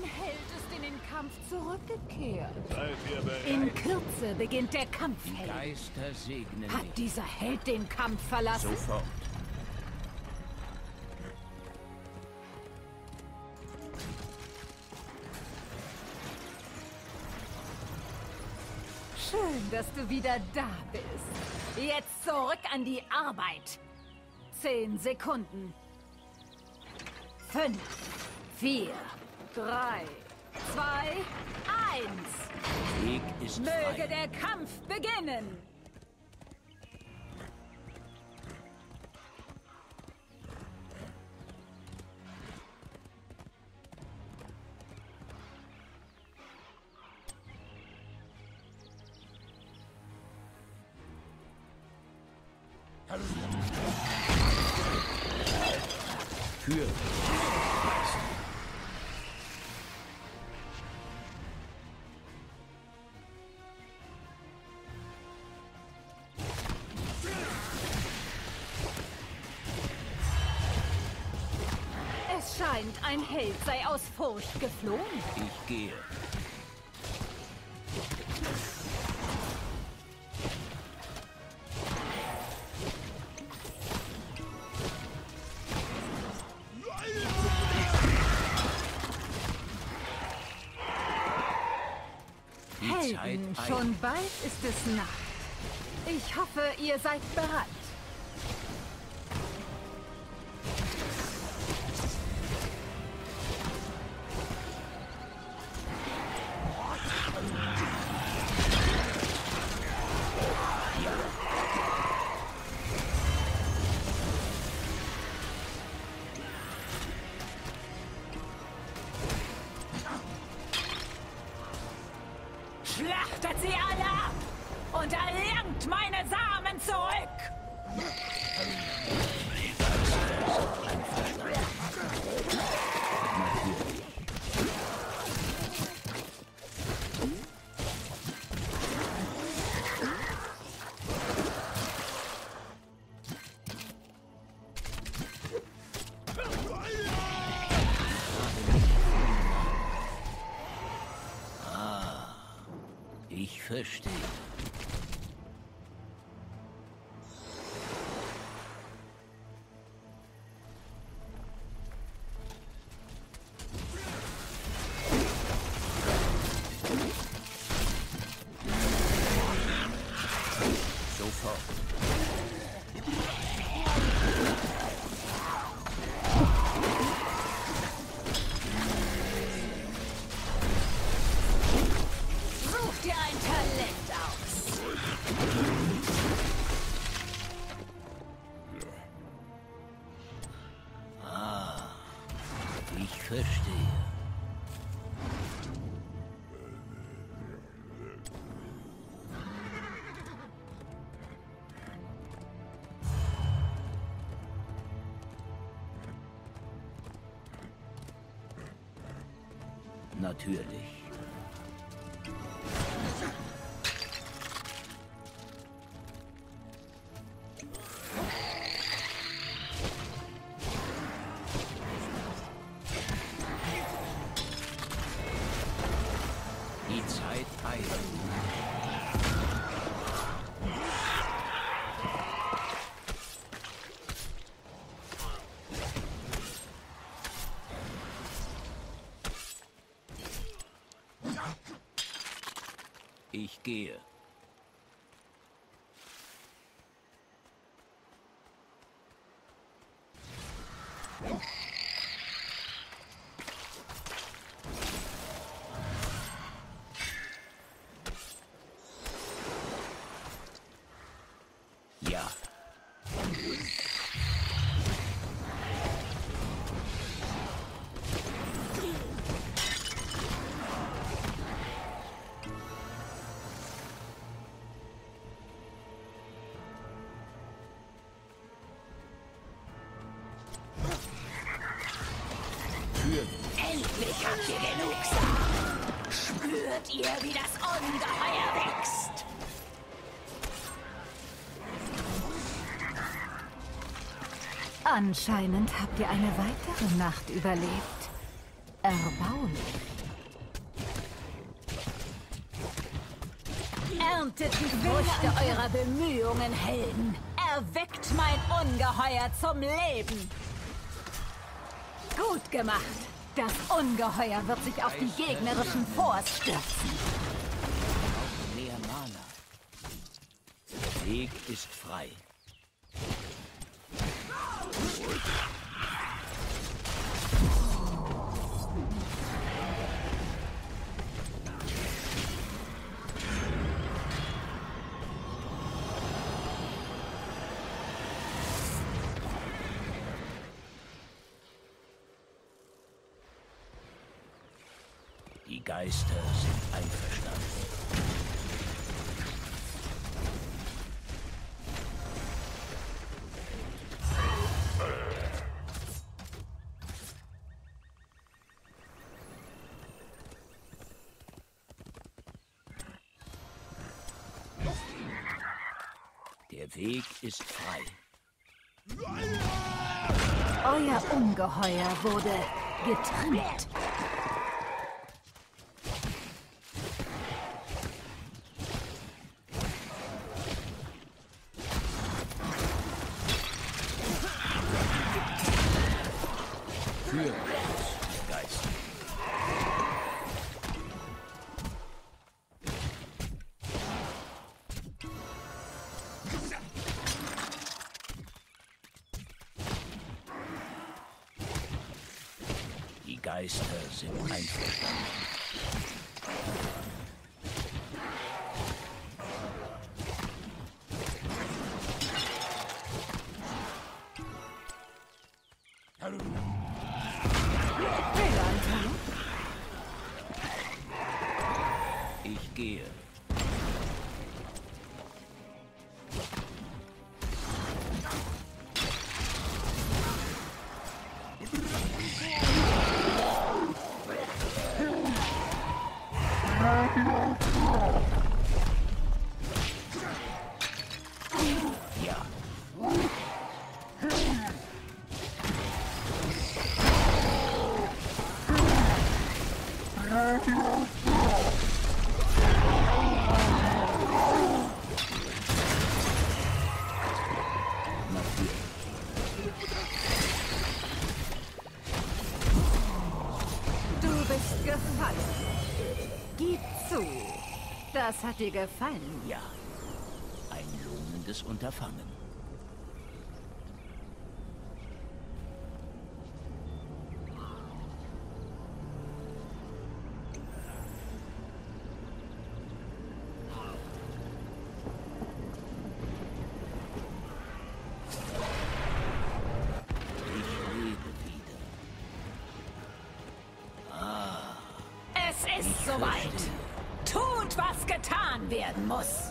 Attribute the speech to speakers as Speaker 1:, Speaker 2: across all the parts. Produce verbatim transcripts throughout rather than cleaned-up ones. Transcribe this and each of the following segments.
Speaker 1: Held ist in den Kampf zurückgekehrt.
Speaker 2: Seid ihr bereit?
Speaker 1: In Kürze beginnt der Kampf,
Speaker 3: Die
Speaker 1: Held.
Speaker 3: Geister segnen
Speaker 1: Hat
Speaker 3: mich.
Speaker 1: dieser Held den Kampf verlassen?
Speaker 3: Sofort.
Speaker 1: Schön, dass du wieder da bist. Jetzt zurück an die Arbeit. Zehn Sekunden. Fünf, vier, drei, zwei, eins.
Speaker 3: Weg ist
Speaker 1: Möge
Speaker 3: frei.
Speaker 1: der Kampf beginnen.
Speaker 3: Für
Speaker 1: Es scheint, ein Held sei aus Furcht geflohen.
Speaker 3: ich gehe. Die Zeit
Speaker 1: Helden,
Speaker 3: eilt.
Speaker 1: schon bald ist es Nacht. Ich hoffe, ihr seid bereit. Schlachtet sie alle ab und erlangt meine Samen zurück!
Speaker 3: Ich verstehe. Sofort.
Speaker 1: Such dir ein Talent aus!
Speaker 3: Ich verstehe. Natürlich. Die Zeit eilt. Ich gehe. Ja. Für
Speaker 1: Endlich habt ihr genug Samen! Spürt ihr, wie das Ungeheuer wächst? Anscheinend habt ihr eine weitere Nacht überlebt. Erbaulich. Erntet die Früchte eurer Bemühungen, Helden. Erweckt mein Ungeheuer zum Leben. Gut gemacht. Das Ungeheuer wird sich auf die gegnerischen Forts stürzen.
Speaker 3: Mehr Mana. Der Weg ist frei. Die Geister sind einverstanden. Der Weg ist frei.
Speaker 1: Euer Ungeheuer wurde getrennt.
Speaker 3: Für uns, Geist. Die Geister sind einverstanden. Ich gehe. Ja.
Speaker 1: Du bist gefallen. Gib zu. Das hat dir gefallen.
Speaker 3: Ja. Ein lohnendes Unterfangen.
Speaker 1: Es ist soweit. Tut, was getan werden muss.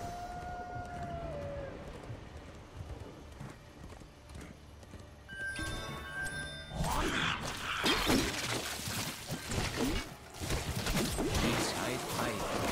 Speaker 3: Die Zeit eilt.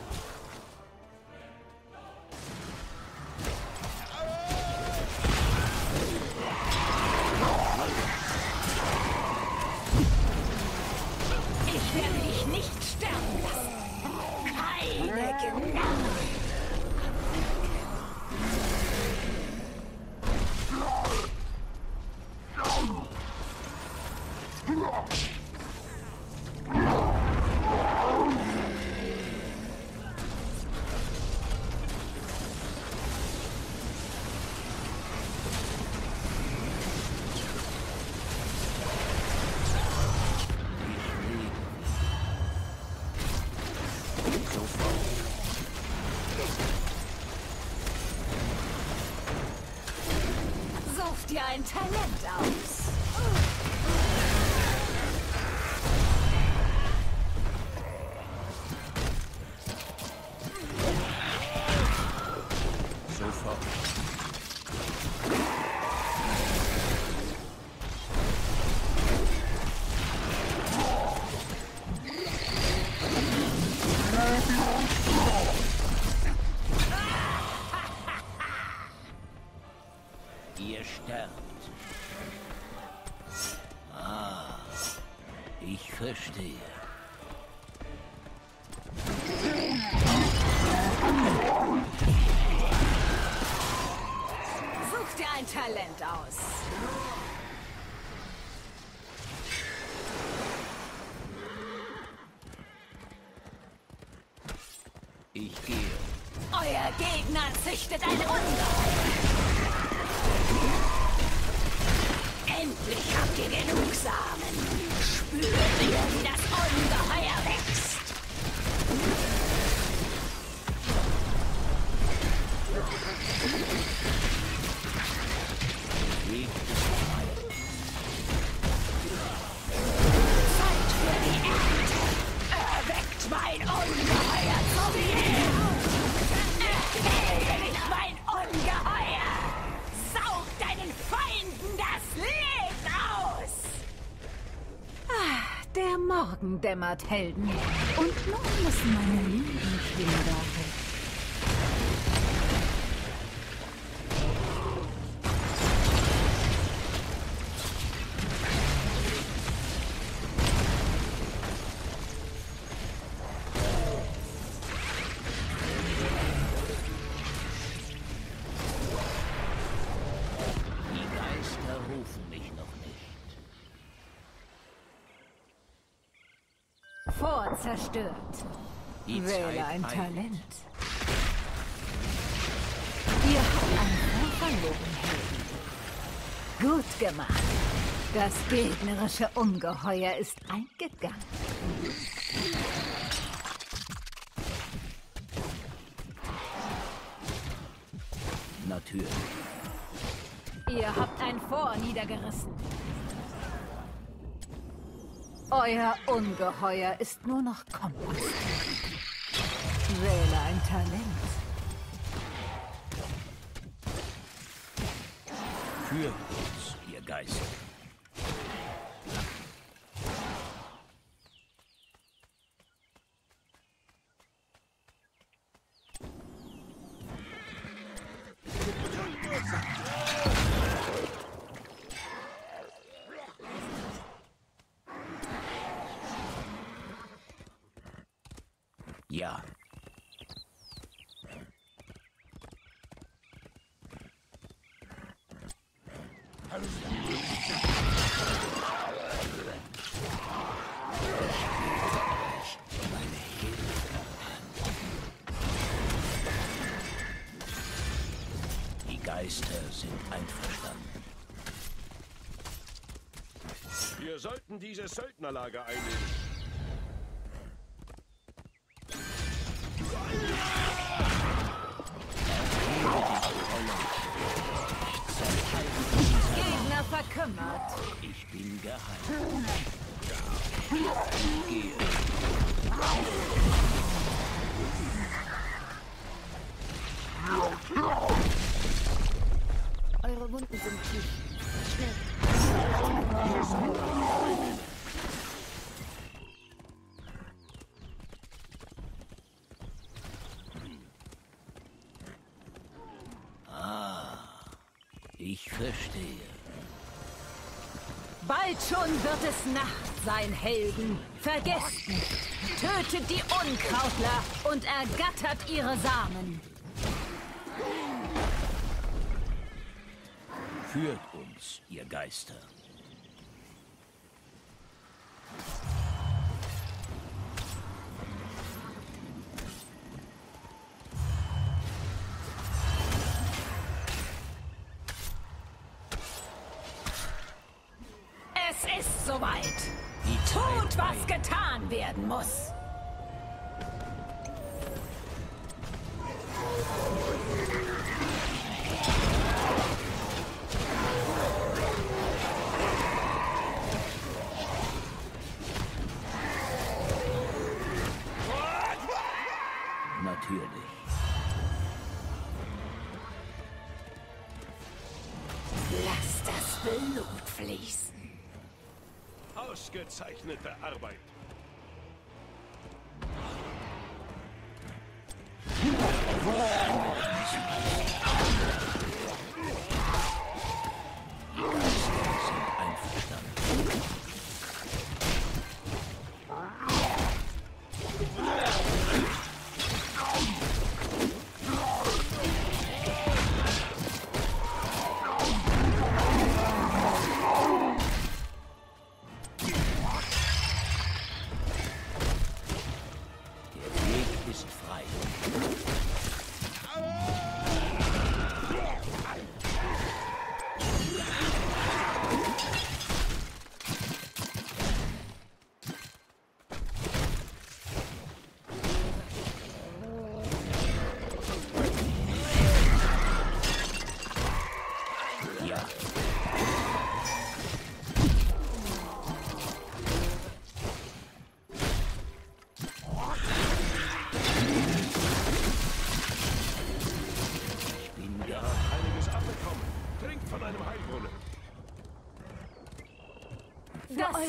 Speaker 1: Ich werde dich nicht sterben lassen. Keine Gnade. Such dir ein Talent aus.
Speaker 3: Sofort. Ihr sterbt. Ah, ich verstehe.
Speaker 1: Such dir ein Talent aus.
Speaker 3: Ich gehe.
Speaker 1: Euer Gegner züchtet ein Ungeheuer. Endlich habt ihr genug Samen. Spürt ihr, wie das Ungeheuer wächst.
Speaker 3: Weg ist frei.
Speaker 1: Zeit für die Ernte. Erweckt mein Ungeheuer zum Leben. Erhebe dich, mein Ungeheuer. Saug deinen Feinden das Leben aus. Ah, der Morgen dämmert, Helden. Und nun müssen meine lieben Kinder weg. Vorzerstört. Wähle ein Talent. Ihr habt einen verloren, Helden. Gut gemacht. Das gegnerische Ungeheuer ist eingegangen.
Speaker 3: Natürlich.
Speaker 1: Ihr habt ein Fort niedergerissen. Euer Ungeheuer ist nur noch Kompost. Wähle ein Talent.
Speaker 3: Für uns, ihr Geist. Ja. Die Geister sind einverstanden.
Speaker 2: Wir sollten dieses Söldnerlager einnehmen.
Speaker 1: Gegner verkümmert.
Speaker 3: Ich bin geheilt. Ich gehe.
Speaker 1: Eure Wunden sind tief. Schnell.
Speaker 3: Ich verstehe.
Speaker 1: Bald schon wird es Nacht sein, Helden. Vergesst nicht, tötet die Unkrautler und ergattert ihre Samen.
Speaker 3: Führt uns, ihr Geister.
Speaker 1: Es ist soweit.
Speaker 3: Die
Speaker 1: Tut,
Speaker 3: Zeit
Speaker 1: was
Speaker 3: eilt.
Speaker 1: getan werden muss.
Speaker 3: Natürlich.
Speaker 1: Lasst das Blut fließen.
Speaker 2: Ausgezeichnete Arbeit.
Speaker 3: Die Geister sind einverstanden.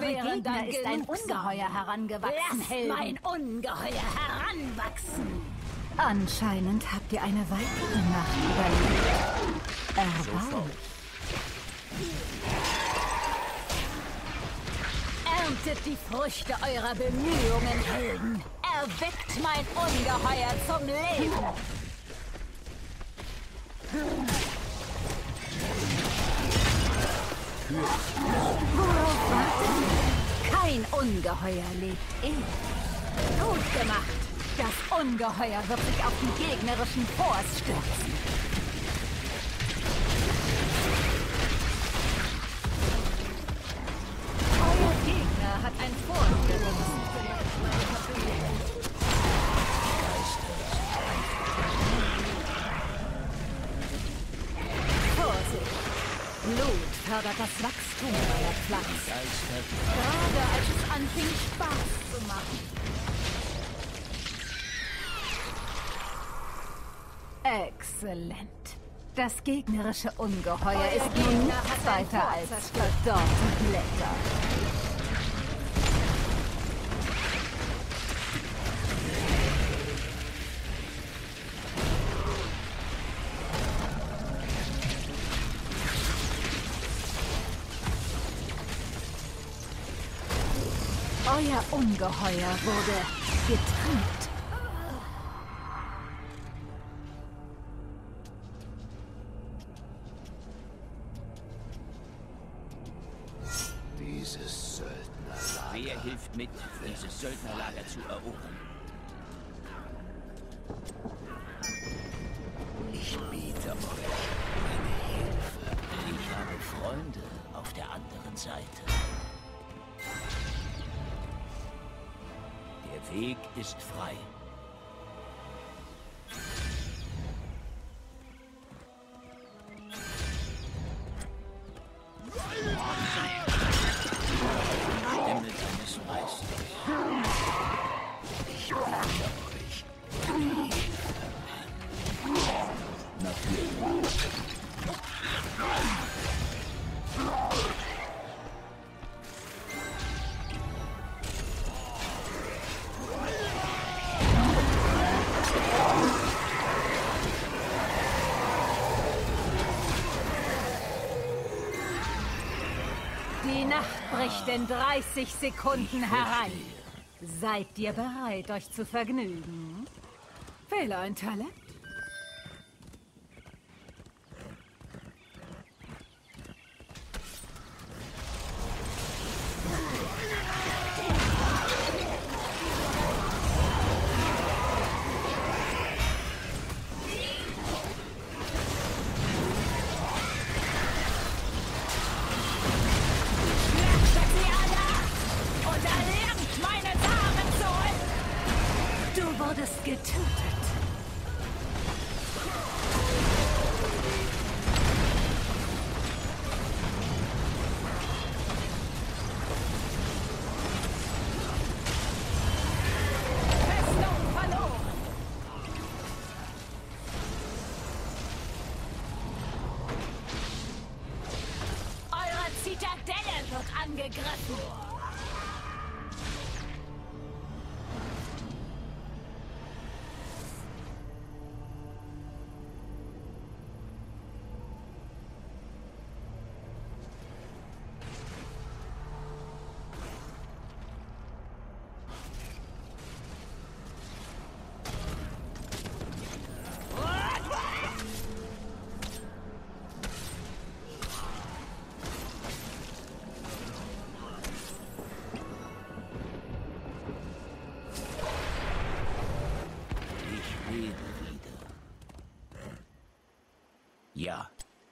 Speaker 1: wären dann ist ein Ungeheuer herangewachsen, Lass Helden. mein Ungeheuer heranwachsen. Anscheinend habt ihr eine weitere Nacht überlebt. Erbaulich. Erntet die Früchte eurer Bemühungen, Helden. Erweckt mein Ungeheuer zum Leben. Worauf wartet ihr? Kein Ungeheuer lebt eh. Gut gemacht. Das Ungeheuer wird sich auf die gegnerischen Forts stürzen. Euer Gegner hat ein Fort gerissen. Vorsicht! Blut fördert das Wachstum eurer Pflanze. Gerade als es anfing, Spaß zu machen. Exzellent. Das gegnerische Ungeheuer Euer ist nun nichts weiter als verdorrte Blätter. Euer Ungeheuer wurde getrennt.
Speaker 3: Dieses Söldnerlager. Wer hilft mit, dieses Söldnerlager zu erobern? Ich biete euch meine Hilfe. Ich habe Freunde auf der anderen Seite. Der Weg ist frei. Stimme deines Meisters. Ich biete euch meine Hilfe an. Natürlich.
Speaker 1: Die Nacht bricht in dreißig Sekunden herein. Seid ihr bereit, euch zu vergnügen? Wähle ein Talent. Du wurdest getötet. Festung verloren. Eure Zitadelle wird angegriffen.
Speaker 3: Ja.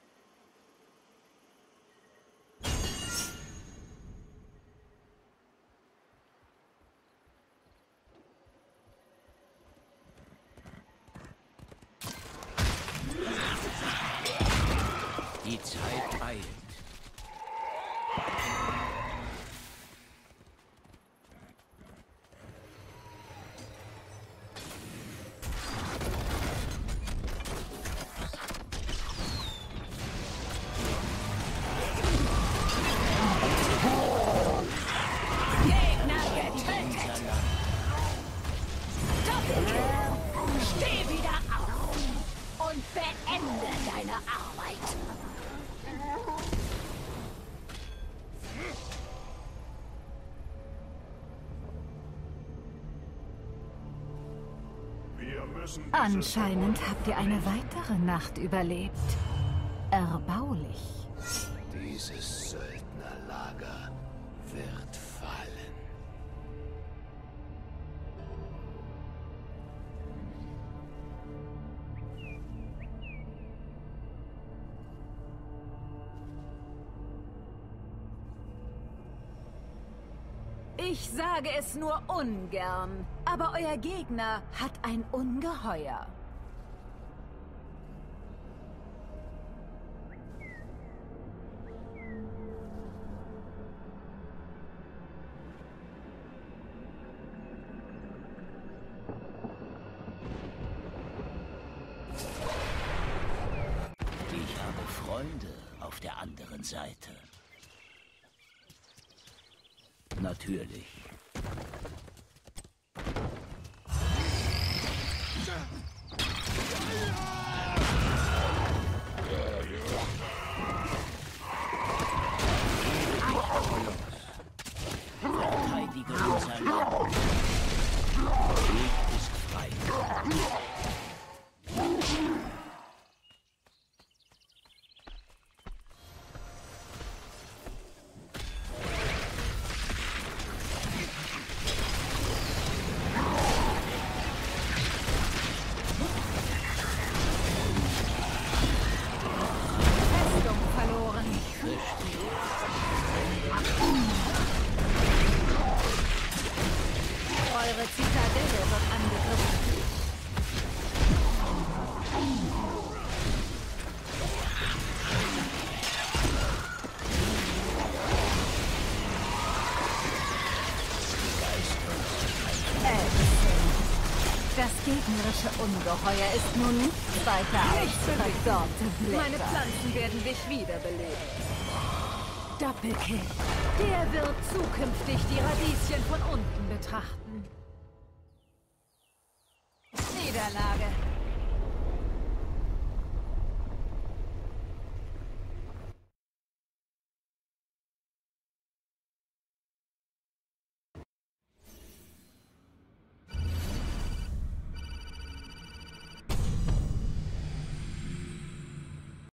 Speaker 3: Die Zeit eilt.
Speaker 1: Anscheinend habt ihr eine weitere Nacht überlebt. Erbaulich.
Speaker 3: Dieses Söldnerlager wird fallen.
Speaker 1: Ich sage es nur ungern, aber euer Gegner hat ein Ungeheuer.
Speaker 3: Ich habe Freunde auf der anderen Seite. Natürlich. Verteidige unser Land. Der Weg ist frei.
Speaker 1: Eure Zitadelle wird angegriffen. Das gegnerische Ungeheuer ist nun nichts weiter als verdorrte Blätter. Meine Pflanzen werden dich wiederbeleben. Doppelkill. Der wird zukünftig die Radieschen von unten betrachten. Niederlage.